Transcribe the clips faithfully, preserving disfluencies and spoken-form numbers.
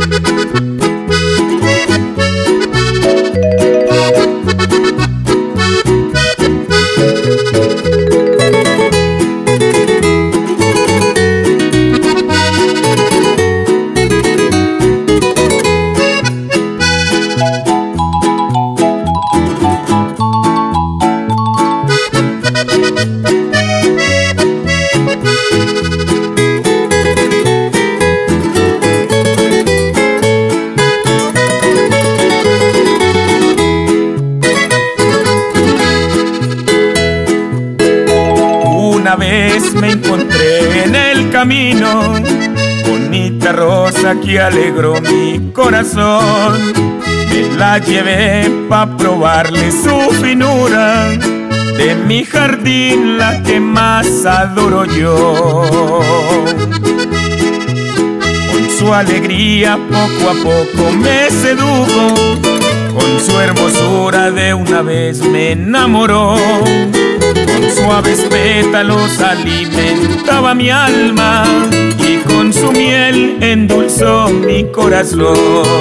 Una vez me encontré en el camino, bonita rosa que alegró mi corazón. Me la llevé pa' probarle su finura, de mi jardín la que más adoro yo. Con su alegría poco a poco me sedujo, con su hermosura de una vez me enamoró. Con suaves pétalos alimentaba mi alma y con su miel endulzó mi corazón.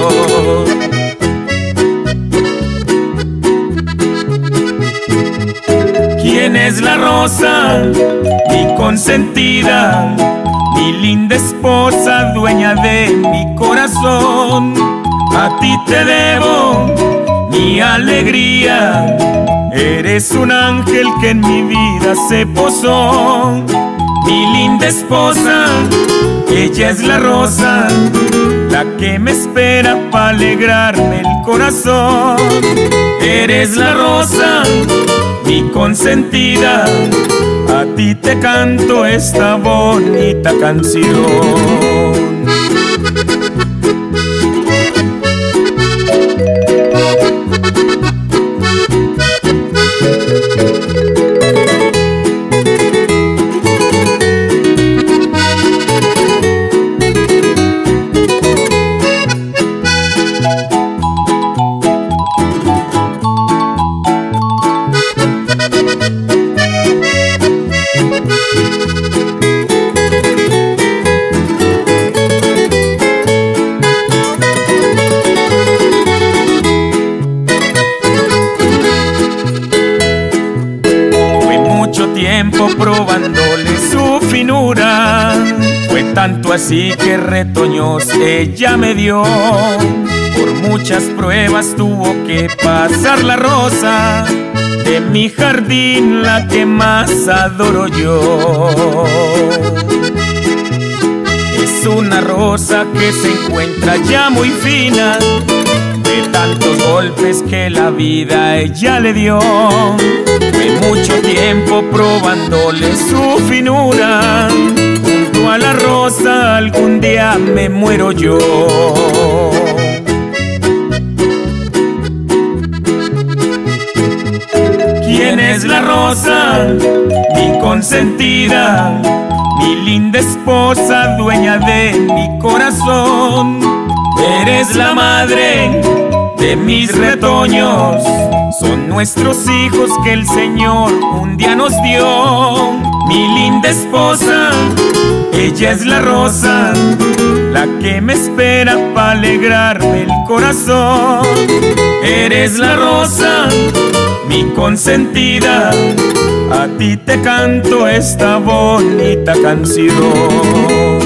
¿Quién es la rosa? Mi consentida, mi linda esposa, dueña de mi corazón. A ti te debo mi alegría, eres un ángel que en mi vida se posó. Mi linda esposa, ella es la rosa, la que me espera para alegrarme el corazón. Eres la rosa, mi consentida, a ti te canto esta bonita canción. Tiempo probándole su finura, fue tanto así que retoños ella me dio. Por muchas pruebas tuvo que pasar la rosa, de mi jardín la que más adoro yo. Es una rosa que se encuentra ya muy fina, de tantos golpes que la vida ella le dio. Fue mucho tiempo probándole su finura, junto a la rosa algún día me muero yo. ¿Quién es la rosa? Mi consentida, mi linda esposa, dueña de mi corazón. Eres la madre de mis retoños, son nuestros hijos que el Señor un día nos dio. Mi linda esposa, ella es la rosa, la que me espera para alegrarme el corazón. Eres la rosa, mi consentida, a ti te canto esta bonita canción.